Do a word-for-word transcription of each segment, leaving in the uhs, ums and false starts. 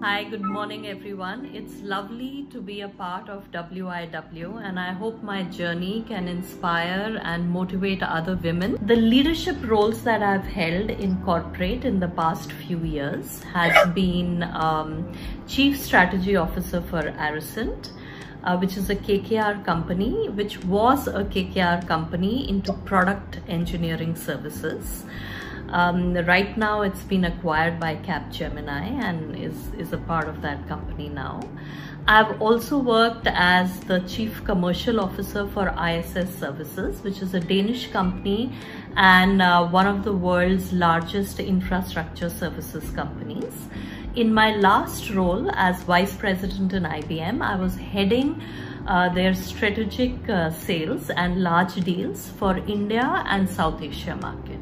Hi, good morning everyone. It's lovely to be a part of W I W and I hope my journey can inspire and motivate other women. The leadership roles that I've held in corporate in the past few years has been um, Chief Strategy Officer for Aricent, uh, which is a K K R company, which was a K K R company into product engineering services. Um, right now it's been acquired by Capgemini and is, is a part of that company now. I've also worked as the Chief Commercial Officer for I S S Services, which is a Danish company and uh, one of the world's largest infrastructure services companies. In my last role as Vice President in I B M, I was heading uh, their strategic uh, sales and large deals for India and South Asia market.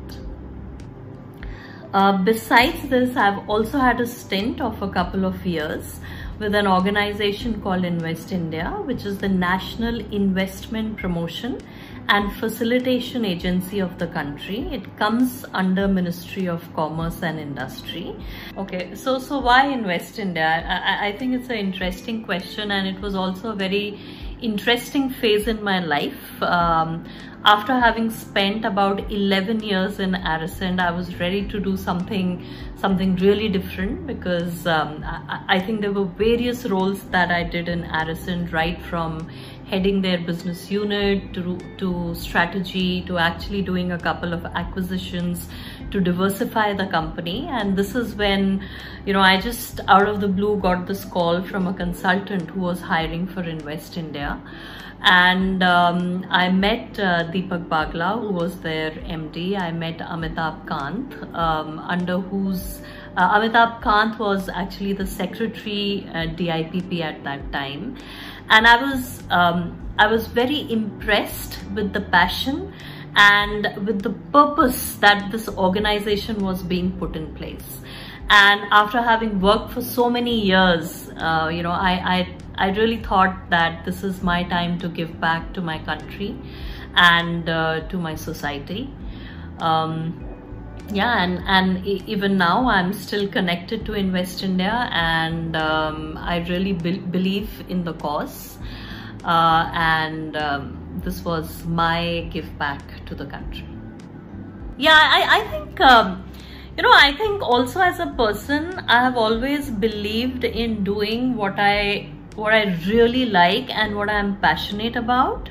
Uh, besides this, I've also had a stint of a couple of years with an organization called Invest India, which is the national investment promotion and facilitation agency of the country. It comes under Ministry of Commerce and Industry. Okay, so so why Invest India? I, I think it's an interesting question, and it was also a very interesting phase in my life. Um, after having spent about eleven years in Aricent, I was ready to do something something really different because um, I, I think there were various roles that I did in Aricent, right from heading their business unit to, to strategy to actually doing a couple of acquisitions to diversify the company. And this is when, you know, I just out of the blue got this call from a consultant who was hiring for Invest India. And um, I met uh, Deepak Bagla, who was their M D. I met Amitabh Kant, um, under whose uh, Amitabh Kant was actually the secretary at D I P P at that time. And I was um, I was very impressed with the passion and with the purpose that this organization was being put in place. And after having worked for so many years, uh, you know, I, I I really thought that this is my time to give back to my country and uh, to my society. Um, yeah, and, and even now I'm still connected to Invest India, and um, I really be believe in the cause. Uh, and um, this was my give back to the country. Yeah, I, I think... Um, You know, I think also as a person, I have always believed in doing what I what I really like and what I'm passionate about.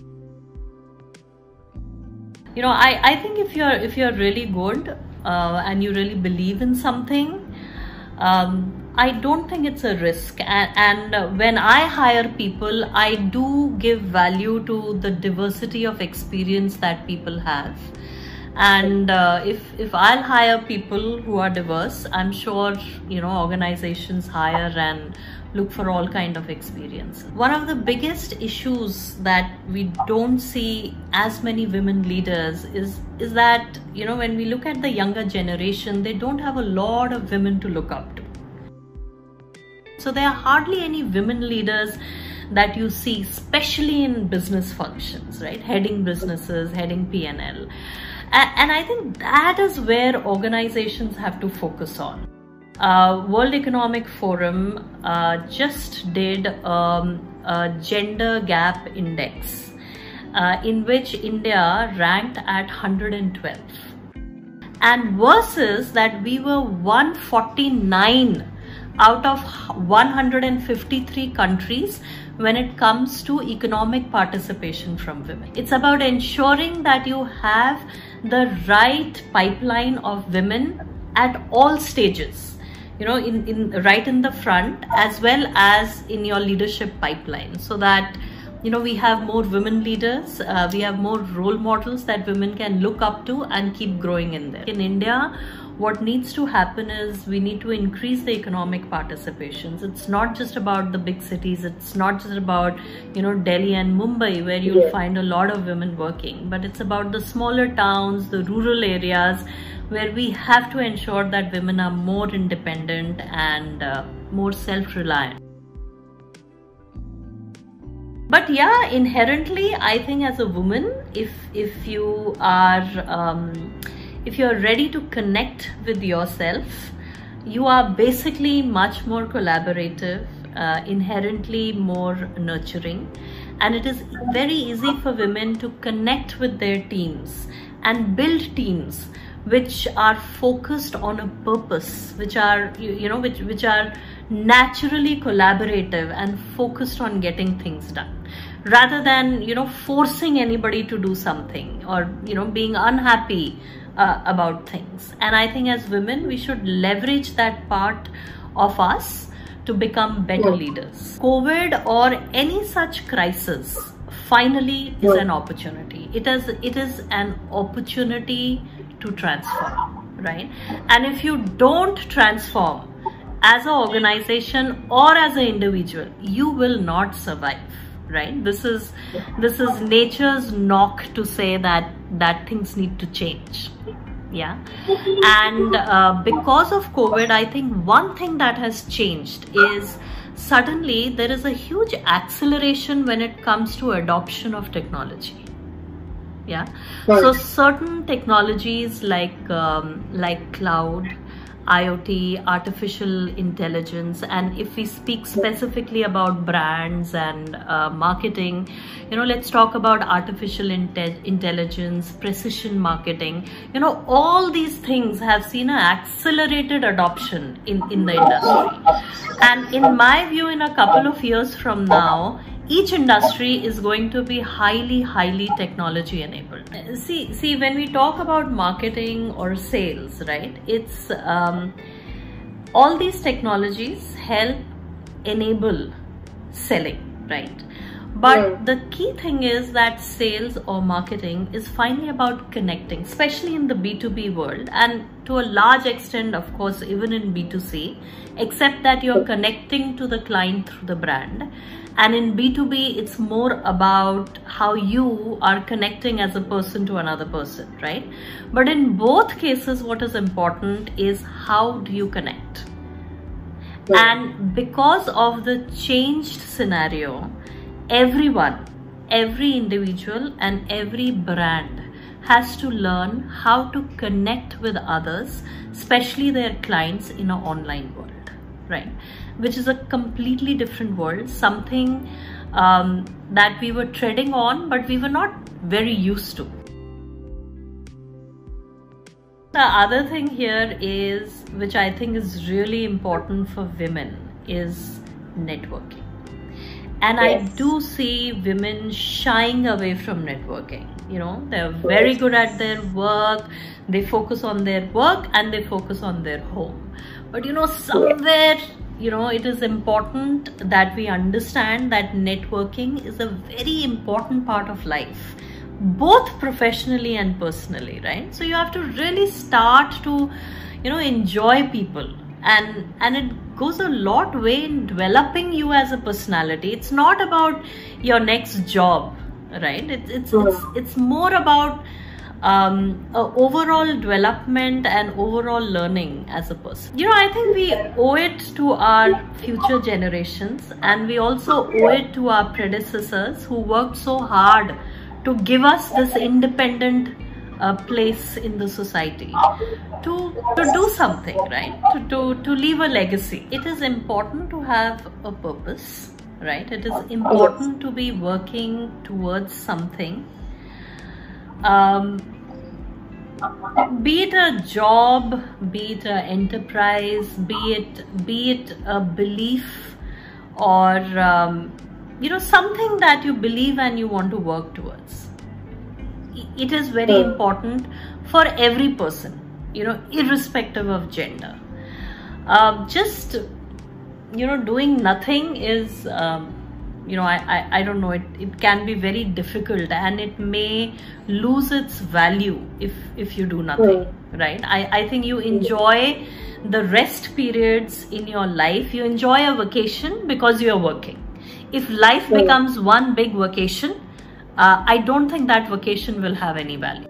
You know, I, I think if you're if you're really good uh, and you really believe in something, um, I don't think it's a risk. And, and when I hire people, I do give value to the diversity of experience that people have. And uh, if, if I'll hire people who are diverse, I'm sure, you know, organizations hire and look for all kind of experience. One of the biggest issues that we don't see as many women leaders is, is that, you know, when we look at the younger generation, they don't have a lot of women to look up to. So there are hardly any women leaders that you see, especially in business functions, right? Heading businesses, heading P and L. And I think that is where organizations have to focus on. Uh, World Economic Forum uh, just did um, a gender gap index uh, in which India ranked at one hundred twelve. And versus that we were one forty-nine out of one hundred fifty-three countries when it comes to economic participation from women. It's about ensuring that you have the right pipeline of women at all stages, you know, in, in right in the front as well as in your leadership pipeline, so that, you know, we have more women leaders, uh, we have more role models that women can look up to and keep growing in there. In India, what needs to happen is we need to increase the economic participations. It's not just about the big cities. It's not just about, you know, Delhi and Mumbai where you'll find a lot of women working, but it's about the smaller towns, the rural areas where we have to ensure that women are more independent and uh, more self-reliant. But yeah, inherently, I think as a woman, if, if you are, um, if you're ready to connect with yourself, you are basically much more collaborative, uh, inherently more nurturing, and it is very easy for women to connect with their teams and build teams which are focused on a purpose, which are, you, you know, which, which are naturally collaborative and focused on getting things done, rather than, you know, forcing anybody to do something, or, you know, being unhappy uh, about things. And I think as women, we should leverage that part of us to become better leaders. COVID or any such crisis finally is an opportunity. It is, it is an opportunity to transform, right? And if you don't transform as an organization or as an individual, you will not survive, right? This is, this is nature's knock to say that, that things need to change. Yeah. And uh, because of COVID, I think one thing that has changed is suddenly there is a huge acceleration when it comes to adoption of technology. Yeah. Right. So certain technologies like um, like cloud, IoT, artificial intelligence, and if we speak specifically about brands and uh, marketing, you know, let's talk about artificial inte intelligence, precision marketing. You know, all these things have seen an accelerated adoption in, in the industry. And in my view, in a couple of years from now, each industry is going to be highly, highly technology enabled. See, see, when we talk about marketing or sales, right, it's um, all these technologies help enable selling, right? But yeah. the key thing is that sales or marketing is finally about connecting, especially in the B two B world, and to a large extent, of course, even in B two C, except that you're connecting to the client through the brand. And in B two B, it's more about how you are connecting as a person to another person, right? But in both cases, what is important is how do you connect? Yeah. And because of the changed scenario, everyone, every individual and every brand has to learn how to connect with others, especially their clients, in an online world, right? Which is a completely different world, something um, that we were treading on, but we were not very used to. The other thing here is, which I think is really important for women, is networking. And yes. I do see women shying away from networking. You know, they're very good at their work, they focus on their work and they focus on their home. But you know, somewhere, you know, it is important that we understand that networking is a very important part of life, both professionally and personally, right? So you have to really start to, you know, enjoy people. And, and it goes a lot way in developing you as a personality. It's not about your next job, right? It's, it's, it's, it's more about um, uh, overall development and overall learning as a person. You know, I think we owe it to our future generations, and we also owe it to our predecessors who worked so hard to give us this independent uh, place in the society to, to do something, right? To, to, to leave a legacy. It is important to have a purpose, right? It is important to be working towards something. Um, be it a job, be it an enterprise, be it, be it a belief, or um, you know, something that you believe and you want to work towards. It is very mm. important for every person, you know, irrespective of gender. Um, just, you know, doing nothing is, um, you know, I, I, I don't know, it, it can be very difficult, and it may lose its value if, if you do nothing, mm. right? I, I think you enjoy the rest periods in your life. You enjoy a vacation because you're working. If life mm. becomes one big vacation, uh, I don't think that vacation will have any value.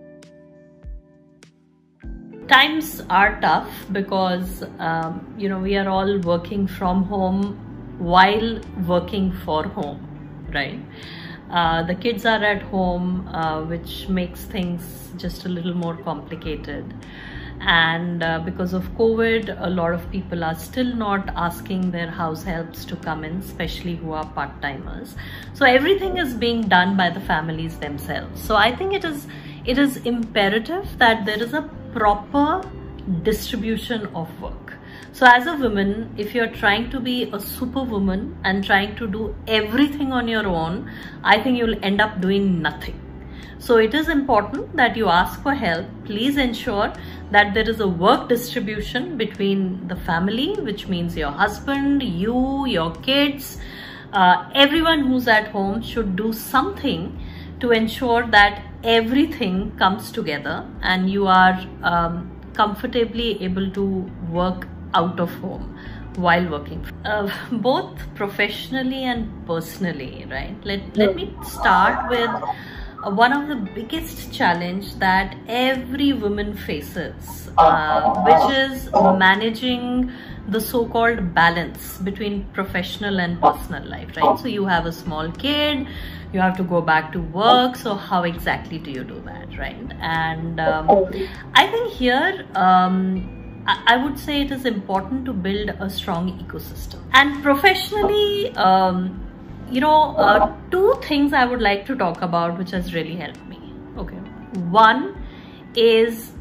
Times are tough because, um, you know, we are all working from home while working for home, right? Uh, the kids are at home, uh, which makes things just a little more complicated. and uh, because of COVID, a lot of people are still not asking their house helps to come in, especially who are part-timers. So everything is being done by the families themselves. So I think it is it is imperative that there is a proper distribution of work. So as a woman, if you're trying to be a superwoman and trying to do everything on your own, I think you'll end up doing nothing. So it is important that you ask for help. Please ensure that there is a work distribution between the family, which means your husband, you, your kids, uh, everyone who's at home should do something to ensure that everything comes together and you are um, comfortably able to work out of home while working, uh, both professionally and personally, right? Let, let me start with uh, one of the biggest challenge that every woman faces, uh, which is managing the so-called balance between professional and personal life, right? So you have a small kid, you have to go back to work, so how exactly do you do that, right? And um, I think here um, I would say it is important to build a strong ecosystem. And professionally, um, you know, uh, two things I would like to talk about which has really helped me. Okay, one is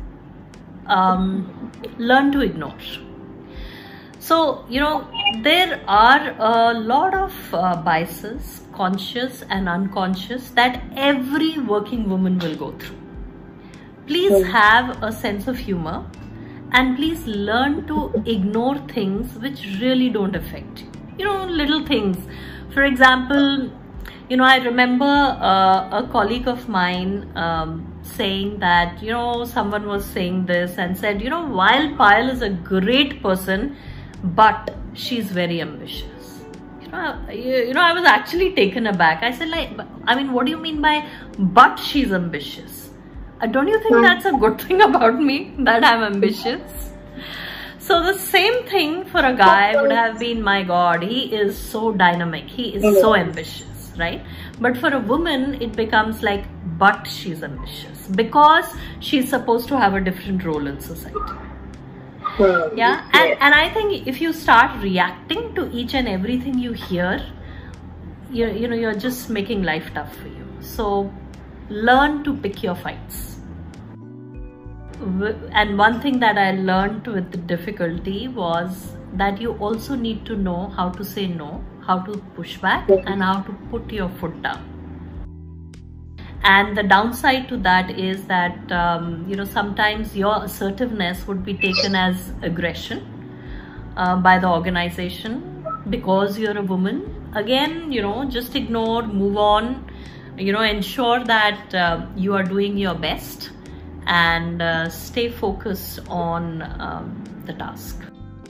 um, learn to ignore. So, you know, there are a lot of uh, biases, conscious and unconscious, that every working woman will go through. Please have a sense of humor. And please learn to ignore things which really don't affect you. You know, little things. For example, you know, I remember uh, a colleague of mine um, saying that, you know, someone was saying this and said, you know, while Payal is a great person, but she's very ambitious. You know, you know, I was actually taken aback. I said, like, I mean, what do you mean by, but she's ambitious? Uh, don't you think that's a good thing about me, that I'm ambitious? So the same thing for a guy would have been, my God, he is so dynamic, he is so ambitious, right? But for a woman, it becomes like, but she's ambitious because she's supposed to have a different role in society. Yeah, and, and I think if you start reacting to each and everything you hear, you, you know, you're just making life tough for you. So learn to pick your fights. And one thing that I learned with the difficulty was that you also need to know how to say no, how to push back, and how to put your foot down. And the downside to that is that, um, you know, sometimes your assertiveness would be taken as aggression uh, by the organization because you're a woman. Again, you know, just ignore, move on. You know, ensure that uh, you are doing your best and uh, stay focused on um, the task.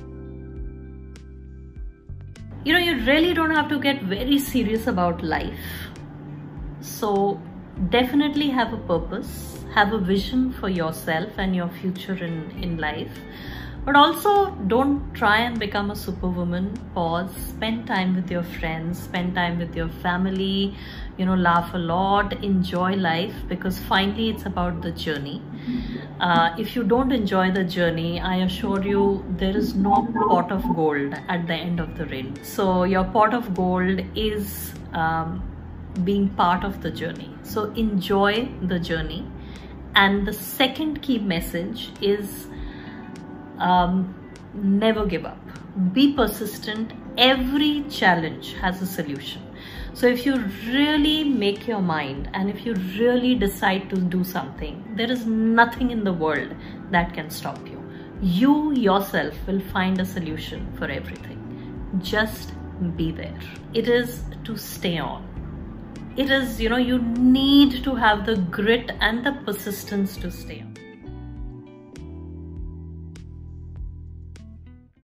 You know, you really don't have to get very serious about life. So definitely have a purpose, have a vision for yourself and your future in, in life. But also don't try and become a superwoman. Pause, spend time with your friends, spend time with your family, you know, laugh a lot, enjoy life, because finally it's about the journey. Uh, if you don't enjoy the journey, I assure you there is no pot of gold at the end of the rain. So your pot of gold is um, being part of the journey. So enjoy the journey. And the second key message is Um, never give up. Be persistent. Every challenge has a solution. So if you really make your mind and if you really decide to do something, there is nothing in the world that can stop you. You yourself will find a solution for everything. Just be there. It is to stay on. It is, you know, you need to have the grit and the persistence to stay on.